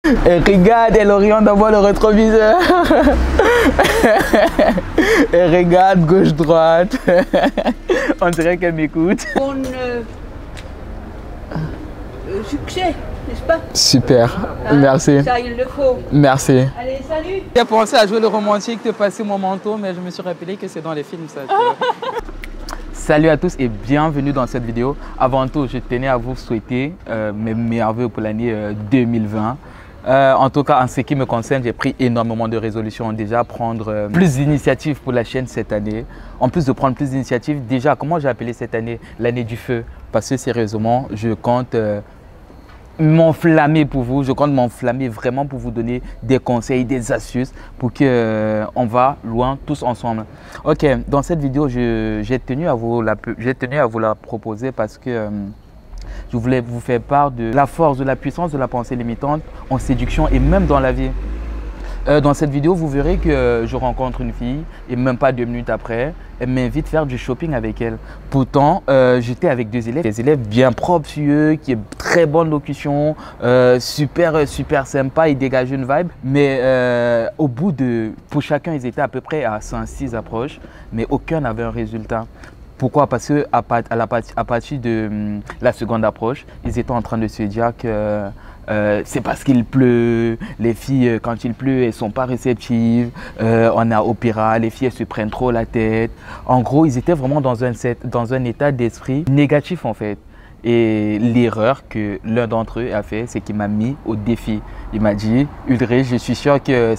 Et regarde, elle oriente d'abord le rétroviseur. Et regarde gauche-droite. On dirait qu'elle m'écoute. Bon succès, n'est-ce pas? Super, Hein? merci. Ça, il le faut. Merci. Allez, salut. J'ai pensé à jouer le romantique, de passer mon manteau, mais je me suis rappelé que c'est dans les films ça. Salut à tous et bienvenue dans cette vidéo. Avant tout, je tenais à vous souhaiter mes meilleurs vœux pour l'année 2020. En tout cas, en ce qui me concerne, j'ai pris énormément de résolutions. Déjà, prendre plus d'initiatives pour la chaîne cette année. En plus de prendre plus d'initiatives, déjà, comment j'ai appelé cette année? L'année du feu. Parce que sérieusement, je compte m'enflammer pour vous. Je compte m'enflammer vraiment pour vous donner des conseils, des astuces pour que on va loin tous ensemble. Ok, dans cette vidéo, j'ai tenu à vous la proposer parce que je voulais vous faire part de la force, de la puissance de la pensée limitante en séduction et même dans la vie. Dans cette vidéo, vous verrez que je rencontre une fille et même pas 2 minutes après, elle m'invite à faire du shopping avec elle. Pourtant, j'étais avec des élèves bien propres sur eux, qui ont très bonne locution, super sympa, ils dégagent une vibe. Mais au bout de, pour chacun, ils étaient à peu près à 5-6 approches, mais aucun n'avait un résultat. Pourquoi? Parce qu'à partir de la seconde approche, ils étaient en train de se dire que c'est parce qu'il pleut, les filles quand il pleut elles ne sont pas réceptives, on a opéra, les filles elles se prennent trop la tête. En gros, ils étaient vraiment dans un état d'esprit négatif en fait. Et l'erreur que l'un d'entre eux a fait, c'est qu'il m'a mis au défi. Il m'a dit, Ulrich, je suis sûr que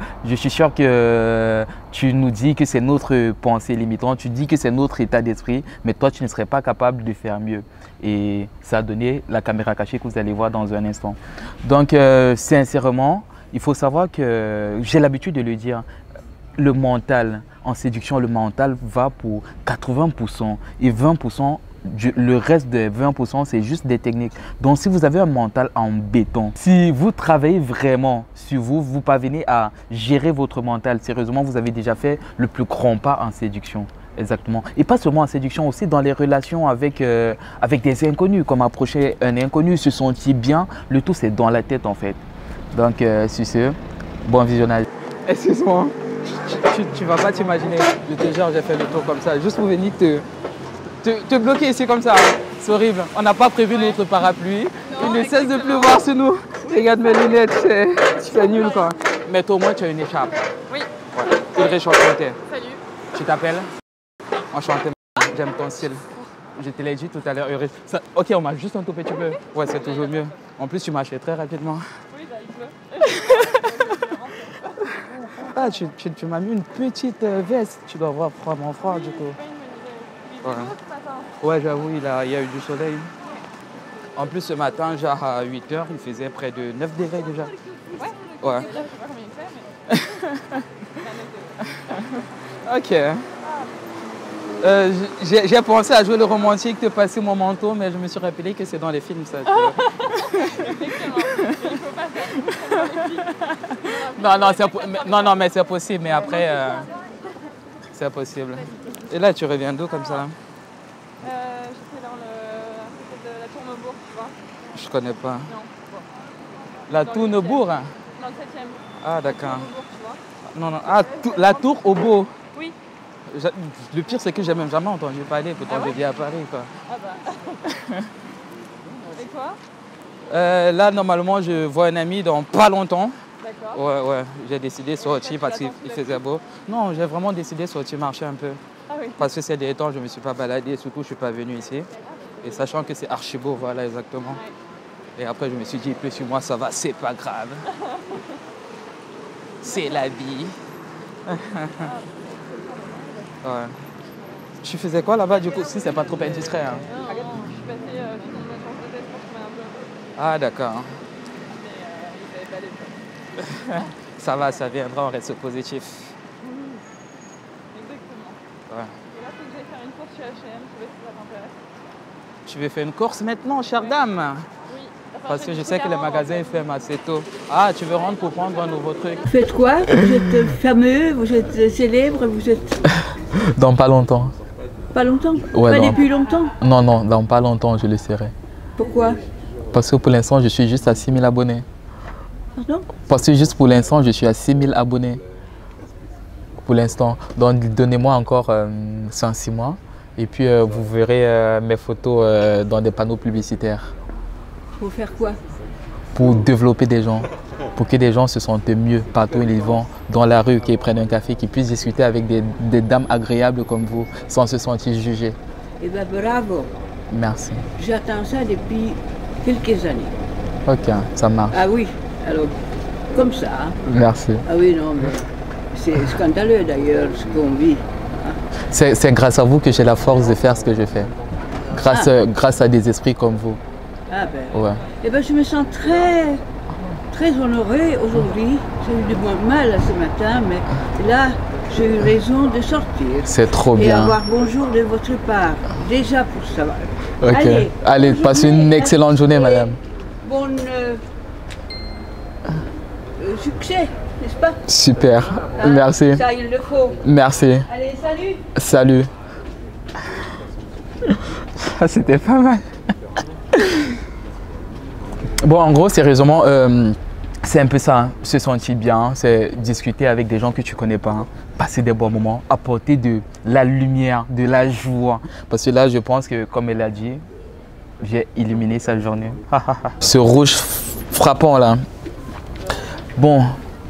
tu nous dis que c'est notre pensée limitante, tu dis que c'est notre état d'esprit, mais toi, tu ne serais pas capable de faire mieux. Et ça a donné la caméra cachée que vous allez voir dans un instant. Donc, sincèrement, il faut savoir que j'ai l'habitude de le dire, le mental, en séduction, le mental va pour 80% et 20%. Le reste de 20%, c'est juste des techniques. Donc, si vous avez un mental en béton, si vous travaillez vraiment sur vous, vous parvenez à gérer votre mental. Sérieusement, vous avez déjà fait le plus grand pas en séduction. Exactement. Et pas seulement en séduction, aussi dans les relations avec des inconnus, comme approcher un inconnu, se sentir bien. Le tout, c'est dans la tête, en fait. Donc, sur ce, bon visionnage. Excuse-moi, tu vas pas t'imaginer. Je te jure, j'ai fait le tour comme ça, juste pour venir te bloquer ici comme ça, c'est horrible. On n'a pas prévu notre parapluie. Il ne cesse de pleuvoir sur nous. Regarde mes lunettes, tu fais nul quoi. Mais toi au moins tu as une écharpe. Oui. Ouais. Ulrich, enchanté. Salut. Tu t'appelles? Enchanté. J'aime ton style. Je te l'ai dit tout à l'heure, Ulrich. Ok, on marche juste un tout petit peu. Ouais, c'est toujours mieux. En plus, tu marchais très rapidement. Oui, bah, il pleut. Ah, tu m'as mis une petite veste. Tu dois avoir froidement froid du coup. Ouais. Ouais, j'avoue, il y a eu du soleil. En plus, ce matin, genre à 8 h, il faisait près de 9 degrés déjà. Ouais. Ouais. Je sais pas combien il fait, mais... Ok. J'ai pensé à jouer le romantique, de passer mon manteau, mais je me suis rappelé que c'est dans les films, ça. Effectivement. Il faut pas faire dans les films. Non, mais c'est possible, mais après, c'est possible. Et là, tu reviens d'où comme ça? J'étais dans la Tournebourg, tu vois. Je connais pas. Non. Bon. La Tournebourg? Dans le 7e. Ah, d'accord. Tournebourg, tu vois. Non. Ah, la Tour au Beau. Oui. Le pire, c'est que j'ai même jamais entendu parler, pourtant Ah ouais? je vis à Paris, quoi. Ah bah. Et toi? Là, normalement, je vois un ami dans pas longtemps. D'accord. Ouais, j'ai décidé de sortir parce qu'il faisait beau. Non, j'ai vraiment décidé de sortir marcher un peu. Ah oui. Parce que ces derniers temps, je ne me suis pas baladé, surtout je ne suis pas venu ici. Et sachant que c'est archi beau, voilà exactement. Et après, je me suis dit, plus sur moi, ça va, c'est pas grave. C'est la vie. Ouais. Tu faisais quoi là-bas du coup? Si c'est pas trop indiscret. Hein. Non, je suis passée chez mon agence de test pour trouver un peu. Ah d'accord. Mais ils avaient pas les choses. Ça va, ça viendra, on reste positif. Exactement. Ouais. Et là, faut que j'aille faire une course chez H&M, je sais pas si ça t'intéresse. Tu veux faire une course maintenant, chère dame? Oui. Enfin, Parce que je sais que les magasins ferment assez tôt. Ah, tu veux rentrer pour prendre un nouveau truc? Vous faites quoi? Vous êtes fameux, vous êtes célèbre, vous êtes... Dans pas longtemps. Pas longtemps? Ouais, pas non. depuis longtemps? Non, dans pas longtemps, je le serai. Pourquoi? Parce que pour l'instant, je suis juste à 6 000 abonnés. Pardon? Parce que juste pour l'instant, je suis à 6000 abonnés. Pour l'instant. Donc, donnez-moi encore 5-6 mois. Et puis, vous verrez mes photos dans des panneaux publicitaires. Pour faire quoi? Pour développer des gens. Pour que des gens se sentent mieux partout où ils vont, dans la rue, qu'ils prennent un café, qu'ils puissent discuter avec des dames agréables comme vous, sans se sentir jugés. Eh bien, bravo. Merci. J'attends ça depuis quelques années. Ok, ça marche. Ah oui, alors, comme ça. Hein. Merci. Ah oui, non, mais c'est scandaleux d'ailleurs ce qu'on vit. Hein. C'est grâce à vous que j'ai la force de faire ce que je fais. Grâce à des esprits comme vous. Ah ben. Ouais. Eh bien, je me sens très honorée aujourd'hui. J'ai eu du mal ce matin, mais là, j'ai eu raison de sortir. C'est trop Et bien. avoir bonjour de votre part. Déjà pour ça. Ok. Allez, bonne passez journée, une excellente journée, et madame. Bon succès, n'est-ce pas? Super. Hein? Merci. Ça, il le faut. Merci. Allez, salut. Salut. Ça, c'était pas mal. Bon, en gros, sérieusement, c'est un peu ça, hein. Se sentir bien, c'est discuter avec des gens que tu connais pas, hein. Passer des bons moments, apporter de la lumière, de la joie. Parce que là, je pense que, comme elle a dit, j'ai illuminé sa journée. Ce rouge frappant là. Bon.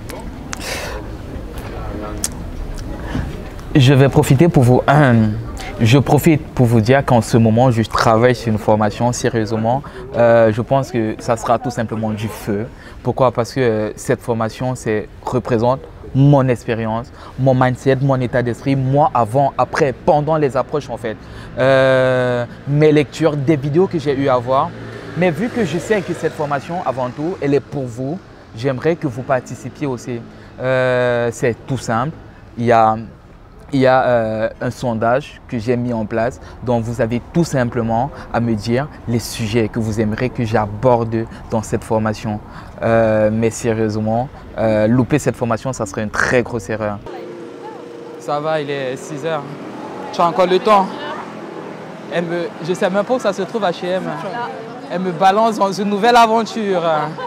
Je vais profiter pour vous... Je profite pour vous dire qu'en ce moment, je travaille sur une formation sérieusement. Je pense que ça sera tout simplement du feu. Pourquoi? Parce que cette formation représente mon expérience, mon mindset, mon état d'esprit, moi avant, après, pendant les approches en fait. Mes lectures, des vidéos que j'ai eu à voir. Mais vu que je sais que cette formation, avant tout, elle est pour vous, j'aimerais que vous participiez aussi. C'est tout simple. Il y a un sondage que j'ai mis en place, dont vous avez tout simplement à me dire les sujets que vous aimeriez que j'aborde dans cette formation. Mais sérieusement, louper cette formation, ça serait une très grosse erreur. Ça va, il est 6 h. Tu as encore le temps. Je ne sais même pas où ça se trouve H&M. Elle me balance dans une nouvelle aventure.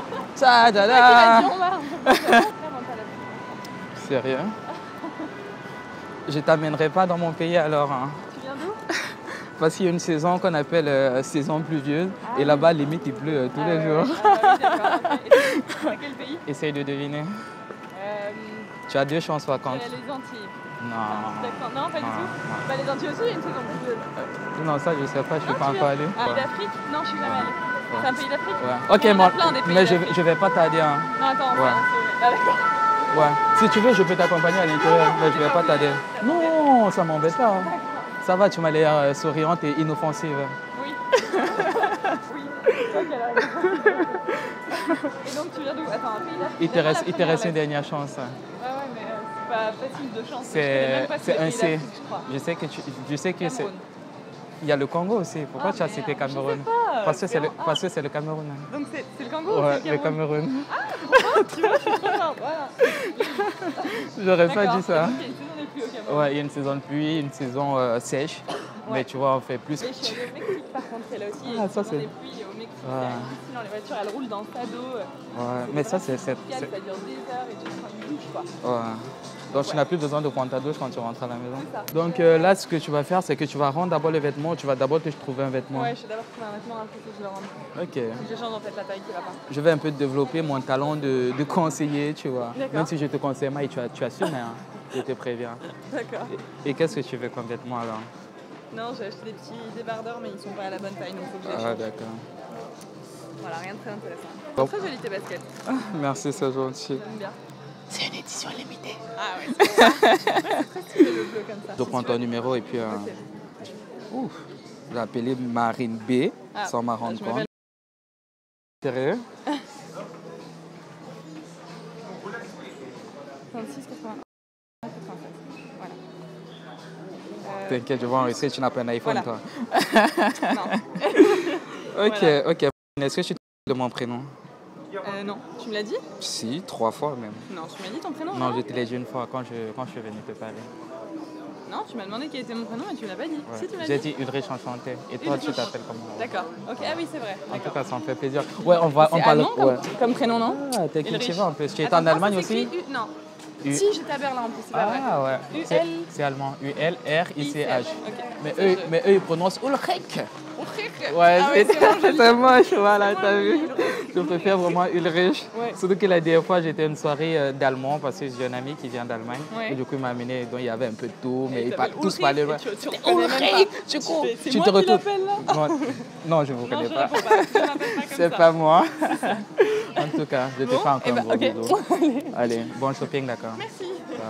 Sérieux? Je t'amènerai pas dans mon pays alors. Hein. Tu viens d'où? Parce qu'il y a une saison qu'on appelle saison pluvieuse. Et là-bas, limite, il pleut tous les jours. Ah oui, d'accord. C'est quel pays? Essaye de deviner. Tu as 2 chances par contre. Les Antilles. Non. D'accord, non, pas du tout. Bah, les Antilles aussi, il y a une saison pluvieuse. Non, ça, je sais pas, je suis pas encore allé. Ah, d'Afrique? Non, je suis jamais allée. Ouais. C'est un pays d'Afrique? Ouais. Ok, On en a moi, plein des pays mais d'Afrique. je vais pas tarder. Hein. Non, attends, Ouais. Ah, d'accord. Ouais. Si tu veux, je peux t'accompagner à l'intérieur, mais je vais pas tarder. Non, ça m'embête pas. Hein. Ça va, tu m'as l'air souriante et inoffensive. Oui. Oui. Ok, là. Et donc, tu viens d'où? Attends, un pays d'Afrique. Il te reste une dernière chance. Ouais, mais c'est pas facile de chance. C'est un C. Je crois. Je sais que c'est. Cameroun. Il y a le Congo aussi. Pourquoi tu as cité Cameroun? Je sais pas. Parce que c'est le Cameroun. Donc c'est le Congo ou Ouais, c'est le Cameroun. Tu vois, je suis trop forte. Voilà. J'aurais pas dit ça. Donc, il y a une saison des pluies au Cameroun. Ouais, il y a une saison de pluie, une saison sèche. Ouais. Mais tu vois, on fait plus. Et je suis allée au Mexique par contre, c'est là aussi. Il y a Ah, une ça, saison c'est- des pluies au Mexique. Ouais. C'est hallucinant, les voitures elles roulent dans le tas d'eau. Ouais, mais ça, c'est. Ça dure des heures et tu prends une douche quoi. Ouais. Donc, tu n'as plus besoin de prendre ta douche quand tu rentres à la maison. C'est ça. Donc, là, ce que tu vas faire, c'est que tu vas rendre d'abord les vêtements. Tu vas d'abord te trouver un vêtement. Ouais, je vais d'abord trouver un vêtement, après que je le rende. Ok. Je change en fait la taille qui va pas. Je vais un peu développer mon talent de conseiller, tu vois. D'accord. Même si je te conseille, Maï, tu assumes, hein. Je te préviens. D'accord. Et qu'est-ce que tu veux comme vêtement alors? Non, j'ai acheté des petits débardeurs, mais ils sont pas à la bonne taille, donc faut que je les Ah, change. d'accord. Voilà, rien de très intéressant. Bon. Très joli tes baskets, Merci, c'est gentil. j'aime bien. C'est une édition limitée. Ah ouais, c'est ça. Ouais, c'est très stylé le bleu comme ça. Je prends ton numéro et puis Ok. ouf, je l'ai appelé Marine B Ah, sans m'en rendre je compte. m'appelle- Sérieux? 36, 81, 87. Voilà. T'inquiète, je vais enregistrer, tu n'as pas un iPhone, Voilà. toi. Non. Ok, Voilà. ok. Est-ce que tu te rappelles de mon prénom? Non, tu me l'as dit? Si, 3 fois même. Non, tu m'as dit ton prénom? Non, je te l'ai dit une fois quand je suis venu te parler. Non, tu m'as demandé quel était mon prénom et tu l'as pas dit. Ouais. Si, tu m'as J'ai dit. dit Ulrich enchanté. Et toi, tu t'appelles comment? D'accord. Ok, ah oui, c'est vrai. En tout cas, ça me fait plaisir. Ouais, on parle. Allemand Ouais. comme prénom, non? Ah, t'es Ulrich. cultivé en plus. Tu étais Attends, en Allemagne ça aussi? s'écrit U... Non. U- Si, j'étais à Berlin en plus, c'est pas vrai. Ah ouais. UL. C'est allemand. U-L-R-I-C-H. Ok. Mais eux, ils prononcent Ulrich. Ulrich. Ouais, Ah ouais, c'est vraiment joli. c'est moche, voilà, C'est t'as vraiment vu. joli, Ulrich. Je préfère vraiment Ulrich. Ouais. Surtout que la dernière fois, j'étais à une soirée d'allemand parce que j'ai un ami qui vient d'Allemagne. Ouais. Et du coup, il m'a amené, donc il y avait un peu de tout, mais Et ils il parlent s'appelle tous Ulrich, parlaient. et tu reconnais même Ulrich, pas. tu cours. C'est Tu moi te qui retrouves. l'appelle là. Non, je ne vous Non, connais je pas. réponds pas. Je m'appelle pas comme C'est ça. pas moi. En tout cas, je te Bon, fais encore eh ben, un gros ok. bisou. Allez, bon shopping, d'accord. Merci.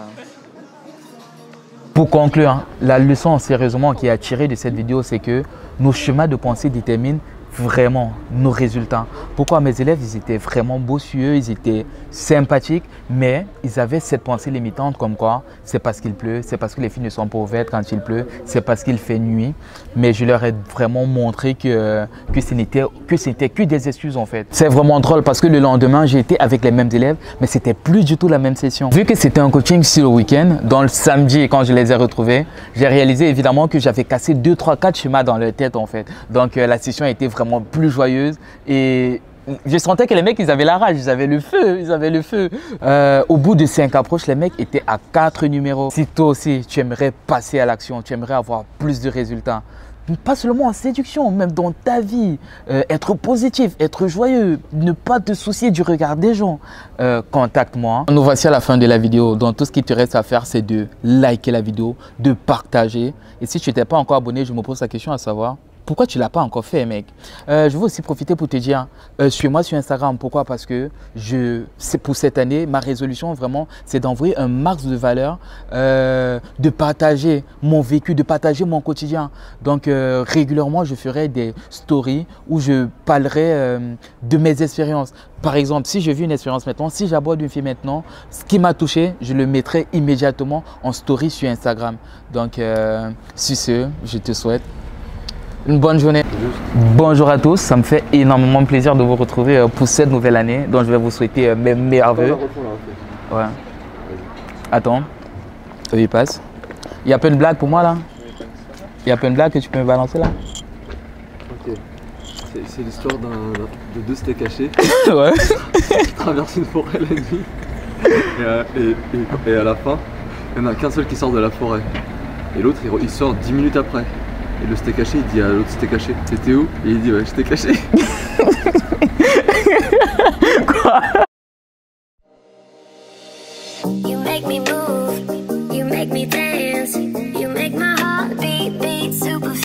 Pour conclure, la leçon sérieusement qui a tiré de cette vidéo, c'est que nos schémas de pensée déterminent vraiment nos résultats. Pourquoi mes élèves, ils étaient vraiment bossueux, ils étaient sympathiques, mais ils avaient cette pensée limitante comme quoi c'est parce qu'il pleut, c'est parce que les filles ne sont pas ouvertes quand il pleut, c'est parce qu'il fait nuit. Mais je leur ai vraiment montré que ce n'était que des excuses en fait. C'est vraiment drôle parce que le lendemain, j'ai été avec les mêmes élèves, mais c'était plus du tout la même session. Vu que c'était un coaching sur le week-end, dans le samedi, quand je les ai retrouvés, j'ai réalisé évidemment que j'avais cassé 2, 3, 4 schémas dans leur tête en fait. Donc la session a été vraiment plus joyeuse et je sentais que les mecs, ils avaient la rage, ils avaient le feu, au bout de 5 approches, les mecs étaient à 4 numéros. Si toi aussi, tu aimerais passer à l'action, tu aimerais avoir plus de résultats, pas seulement en séduction, même dans ta vie, être positif, être joyeux, ne pas te soucier du regard des gens, contacte-moi. Nous voici à la fin de la vidéo, donc tout ce qui te reste à faire, c'est de liker la vidéo, de partager. Et si tu n'étais pas encore abonné, je me pose la question à savoir, pourquoi tu ne l'as pas encore fait, mec? Je veux aussi profiter pour te dire, suis-moi sur Instagram. Pourquoi? Parce que c'est pour cette année, ma résolution vraiment, c'est d'envoyer un max de valeur, de partager mon vécu, de partager mon quotidien. Donc, régulièrement, je ferai des stories où je parlerai de mes expériences. Par exemple, si je vis une expérience maintenant, si j'aborde une fille maintenant, ce qui m'a touché, je le mettrai immédiatement en story sur Instagram. Donc, sur ce, je te souhaite une bonne journée. Bonjour à tous, ça me fait énormément plaisir de vous retrouver pour cette nouvelle année dont je vais vous souhaiter mes meilleurs vœux. Ouais. Attends, il passe. Il y a pas une blague pour moi là? Il y a pas une blague que tu peux me balancer là? Ok. C'est l'histoire de deux steaks hachés Ouais. qui traversent une forêt la nuit. Et à la fin, il n'y en a qu'un seul qui sort de la forêt. Et l'autre, il sort 10 minutes après. Et le steak haché, il dit à l'autre steak haché, t'étais où? Et il dit ouais, je t'ai caché. Quoi?